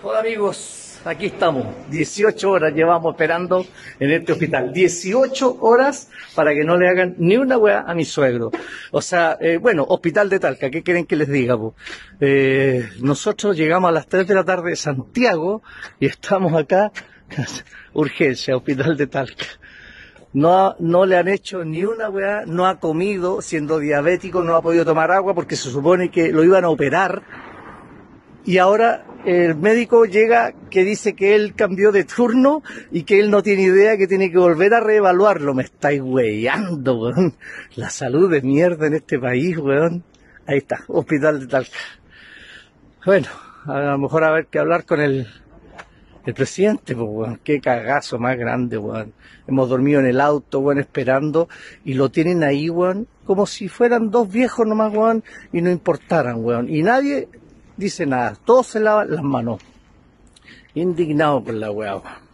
Hola amigos, aquí estamos. 18 horas llevamos esperando en este hospital. 18 horas para que no le hagan ni una weá a mi suegro. O sea, bueno, hospital de Talca, ¿qué quieren que les diga, po? Nosotros llegamos a las 3 de la tarde de Santiago y estamos acá. Urgencia, hospital de Talca. No le han hecho ni una weá, no ha comido, siendo diabético, no ha podido tomar agua porque se supone que lo iban a operar. Y ahora el médico llega que dice que él cambió de turno y que él no tiene idea, que tiene que volver a reevaluarlo. Me estáis weyando, weón. La salud de mierda en este país, weón. Ahí está, hospital de Talca. Bueno, a lo mejor a ver que hablar con el presidente, pues, weón. Qué cagazo más grande, weón. Hemos dormido en el auto, weón, esperando, y lo tienen ahí, weón, como si fueran dos viejos nomás, weón, y no importaran, weón. Y nadie dice nada, todos se lavan las manos. Indignado por la weá.